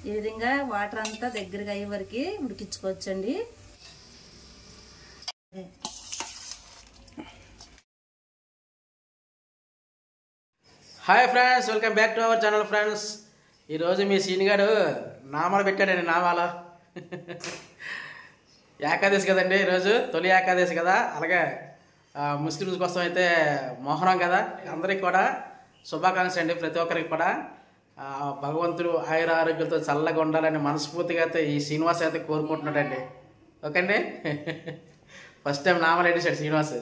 ఈ విధంగా వాటర్ అంతా దగ్గరగా అయ్యే వరకు ఉడికించుకోవచ్చండి. Hi friends, welcome back to our channel friends. ఈరోజు మీ సీనిగాడు నామాలు పెట్టాడండి. నామాలు ఏకాదశి కదండి, ఈరోజు తొలి ఏకాదశి కదా. అలాగే ముస్లిమ్స్ కోసం అయితే మొహరం కదా. అందరికి కూడా శుభాకాంక్షలు అండి. ప్రతి ఒక్కరికి కూడా భగవంతుడు ఆయుర ఆరోగ్యంతో చల్లగా ఉండాలని మనస్ఫూర్తిగా అయితే ఈ శ్రీనివాస్ అయితే కోరుకుంటున్నాడండి. ఓకే అండి. ఫస్ట్ టైం నామాలు పెట్టేశాడు శ్రీనివాస్.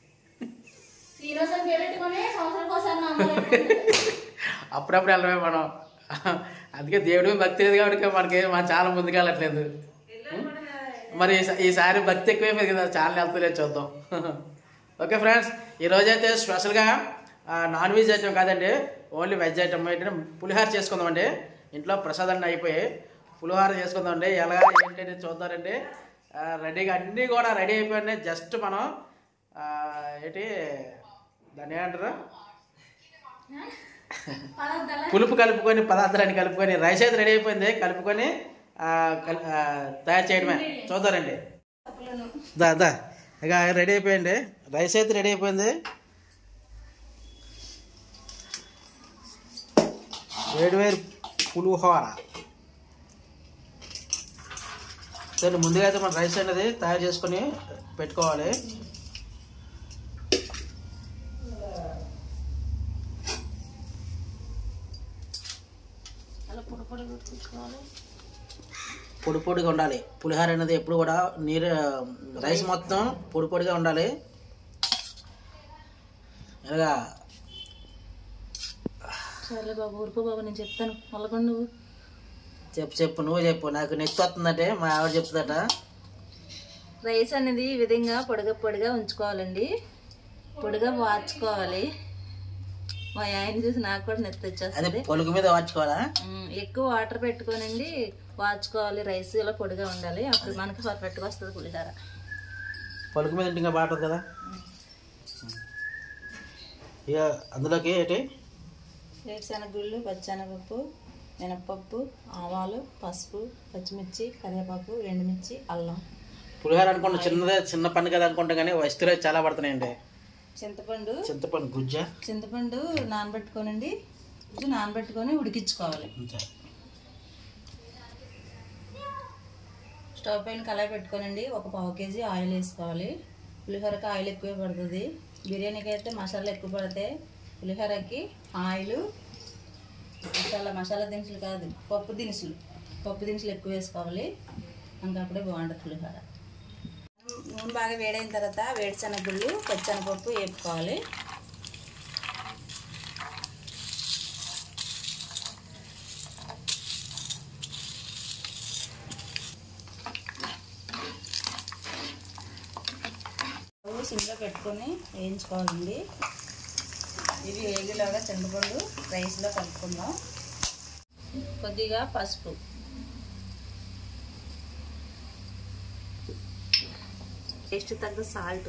అప్పుడప్పుడు వెళ్ళమే మనం. అందుకే దేవుడి భక్తి లేదు కాబట్టి మనకి చాలా ముందుకు వెళ్ళట్లేదు. మరి ఈసారి భక్తి ఎక్కువైపోయింది కదా, చాలా వెళ్తలేదు, చూద్దాం. ఓకే ఫ్రెండ్స్, ఈరోజైతే స్పెషల్గా నాన్ వెజ్ ఐటమ్ కాదండి, ఓన్లీ వెజ్ ఐటమ్. ఏంటంటే పులిహోర చేసుకుందామండి. ఇంట్లో ప్రసాదాన్ని అయిపోయి పులిహోర చేసుకుందామండి. ఎలా ఏంటంటే చూద్దామండి. రెడీగా అన్నీ కూడా రెడీ అయిపోయింది. జస్ట్ మనం ఏంటి దాన్ని ఏమంటారు, పులుపు కలుపుకొని పదార్థాన్ని కలుపుకొని రైస్ అయితే రెడీ అయిపోయింది. కలుపుకొని తయారు చేయడమే. చూద్దారండి. దా ఇక రెడీ అయిపోయింది. రైస్ అయితే రెడీ అయిపోయింది. వేడివేరు పులిహోర. సరే, ముందుగా అయితే మనం రైస్ అనేది తయారు చేసుకొని పెట్టుకోవాలి. పొడి పొడిగా ఉండాలి. పులిహోర అనేది ఎప్పుడు కూడా రైస్ మొత్తం పొడి పొడిగా ఉండాలి. ఇలాగా సరే బాబు, ఊరుకో బాబు, నేను చెప్తాను. మళ్ళీ నువ్వు చెప్పు నువ్వు చెప్పు. నాకు నెక్స్ట్ వస్తుందంటే మా ఆవిడ చెప్తుందట. రైస్ అనేది ఈ విధంగా పొడిగా ఉంచుకోవాలండి. పొడిగా వార్చుకోవాలి. మా ఆయన చూసి నాకు కూడా నెత్తి వచ్చేస్తుంది. పొలుగు మీద వార్చుకోవాలా? ఎక్కువ వాటర్ పెట్టుకోనండి వార్చుకోవాలి. రైస్ ఇలా పొడిగా ఉండాలి. అప్పుడు మనకి పర్ఫెక్ట్గా వస్తుంది పులిహోర. పొలుగు మీద ఇంకా బాగుంటుంది కదా. ఇక అందులోకి ఏంటి, వేరుశనగుళ్ళు, పచ్చెనగపప్పు, మినప్పప్పు, ఆవాలు, పసుపు, పచ్చిమిర్చి, కరివేపాకు, ఎండుమిర్చి, అల్లం. పులిహోర అనుకుంటా చిన్న పని కదా అనుకుంటా, కానీ వస్తువులు చాలా పడుతున్నాయండి. చింతపండు నానబెట్టుకోనండి. నానబెట్టుకొని ఉడికించుకోవాలి. స్టవ్ పైన కళాయి పెట్టుకోనండి. ఒక 1/2 కేజీ ఆయిల్ వేసుకోవాలి. పులిహోరకి ఆయిల్ ఎక్కువ పడుతుంది. బిర్యానీకి అయితే మసాలా ఎక్కువ పడతాయి. పులిహోరకి ఆయిల్, మసాలా దినుసులు కాదు, పప్పు దినుసులు ఎక్కువ వేసుకోవాలి. ఇంకా అప్పుడే బాగుంటుంది పులిహోర. నూనె బాగా వేడైన తర్వాత వేరుశనగుళ్ళు, పచ్చెనగపప్పు వేపుకోవాలి. సిమ్లో పెట్టుకొని వేయించుకోవాలండి. ఇవి వేగిలాగా చింతపండు రైస్లో కలుపుకుందాం. కొద్దిగా పసుపు, టేస్ట్ తగ్గ సాల్ట్.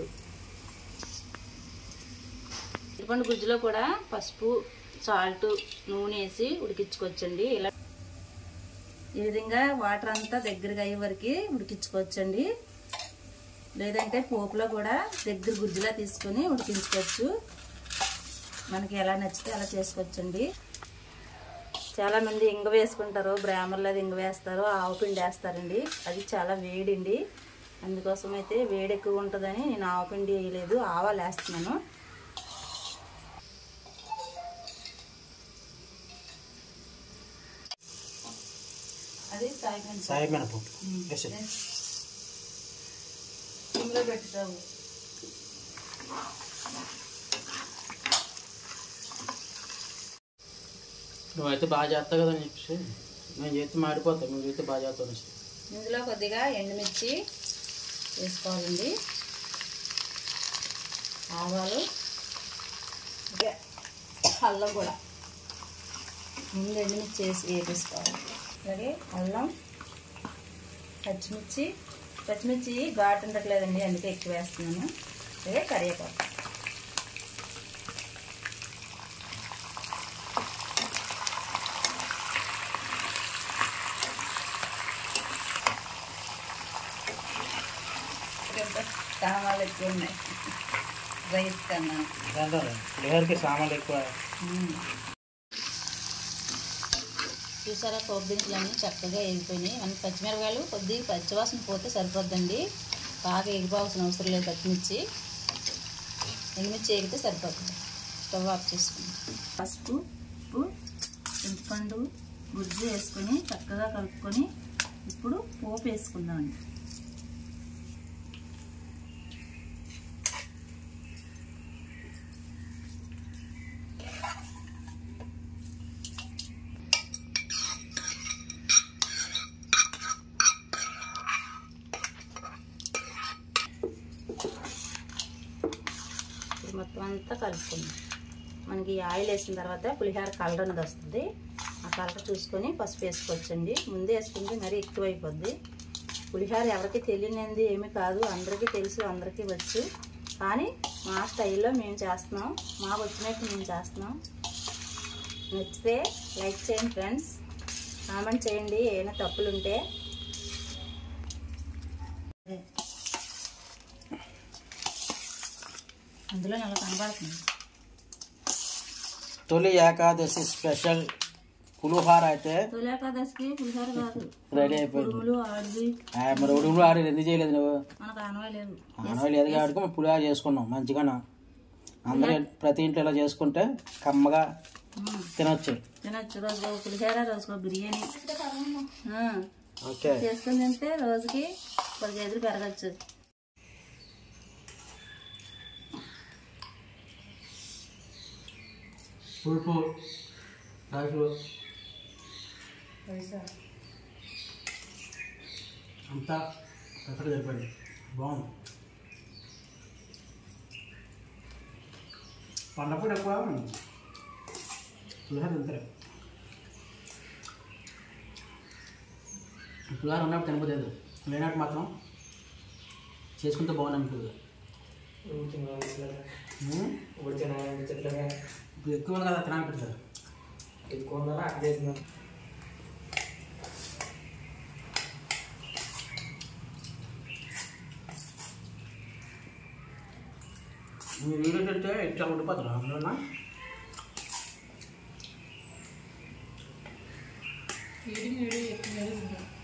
చింతపండు గుజ్జులో కూడా పసుపు, సాల్ట్, నూనె వేసి ఉడికించుకోవచ్చండి. ఇలా ఈ విధంగా వాటర్ అంతా దగ్గరగా అయ్యే వరకు ఉడికించుకోవచ్చండి. లేదంటే పోపులో కూడా దగ్గర గుజ్జులా తీసుకొని ఉడికించుకోవచ్చు. మనకి ఎలా నచ్చితే అలా చేసుకోవచ్చండి. చాలామంది ఇంగ వేసుకుంటారు, బ్రాహ్మణులు అది ఇంగ వేస్తారు, ఆవు పిండి వేస్తారండి. అది చాలా వేడండి. అందుకోసం అయితే వేడి ఎక్కువ ఉంటుందని నేను ఆవు పిండి వేయలేదు, ఆవాలు వేస్తున్నాను. అది సాయమినపప్పు సిమ్లో పెట్టుతాము. నువ్వైతే బాగా చేస్తావు కదా అని చెప్పేసి నేను చేస్తే మాడిపోతావు, నువ్వు చేస్తే బాగా చేస్తావు. ఇందులో కొద్దిగా ఎండుమిర్చి వేసుకోవాలండి, ఆవాలు, అల్లం కూడా ముందు ఎండుమిర్చి వేసుకోవాలి. అలాగే అల్లం, పచ్చిమిర్చి ఘాటు ఉండట్లేదండి, అందుకే ఎక్కువ వేస్తున్నాను. అలాగే కరివేపాకు. సామాన్లు ఎక్కువ ఉన్నాయి రైస్ కన్నా. పులిహోరకి సామాన్లు ఎక్కువ. చూసారా పోపు దినుసులన్నీ చక్కగా వేగిపోయినాయి. మనకి పచ్చిమిరపకాయలు కొద్దిగా పచ్చివాసన పోతే సరిపోద్దండి, బాగా ఎగిపోవాల్సిన అవసరం లేదు. ఎండుమిర్చి ఎగితే సరిపోతుంది. స్టవ్ ఆఫ్ చేసుకుందాం. పసుపు, ఉప్పు, చింతపండు గుజ్జు వేసుకొని చక్కగా కలుపుకొని ఇప్పుడు పోపు వేసుకుందామండి. మొత్తం అంతా కలుపుకుందాం. మనకి ఆయిల్ వేసిన తర్వాత పులిహోర కలర్ అనేది వస్తుంది. ఆ కలర్ చూసుకొని పసుపు వేసుకోవచ్చండి. ముందే వేసుకుంటే మరీ ఎక్కువ అయిపోద్ది. పులిహోర ఎవరికి తెలియనిది ఏమీ కాదు, అందరికీ తెలుసు, అందరికీ వచ్చు. కానీ మా స్టైల్లో మేము చేస్తున్నాం, మాకు వచ్చినట్టు మేము చేస్తున్నాం. నచ్చితే లైక్ చేయండి ఫ్రెండ్స్, కామెంట్ చేయండి ఏమైనా తప్పులు ఉంటే. అందులో అలా కనబడుతుంది. తొలి ఏకాదశి స్పెషల్ పులిహోర అయితే తొలి ఏకాదశికి పులిహోర కాదు, రెడీ అయిపోయింది. మరి ఉడుములు ఆడి ఎందుకు చేయలేదు నువ్వు? మనకు ఆనవాయి లేదు. ఆనవాయి లేదు కాబట్టి పులిహోర చేసుకున్నాం మంచిగా. అందరూ ప్రతి ఇంట్లో ఇలా చేసుకుంటే కమ్మగా తినొచ్చు. రోజుకో పులిహోర, రోజుకో బిర్యానీ ఓకే చేసుకుని తింటే రోజుకి 10 కేజీలు పెరగచ్చు. పులుపు అంతా కరెక్ట్గా సరిపోయింది, బాగుంది. పండప్పుడు ఎక్కువ పులిహోర తింటారు. పులిహోర ఉన్నప్పుడు తినకపోలేదు, లేనట్టు మాత్రం చేసుకుంటే బాగుంది అనిపిస్తుంది. ఇప్పుడు ఎక్కువ కదా తినాలనిపిస్తారు. ఎక్కువ ఉందా అక్కడ మీరు ఏంటంటే ఇట్లా ఉండిపోతారు అందులో. ఎక్కువ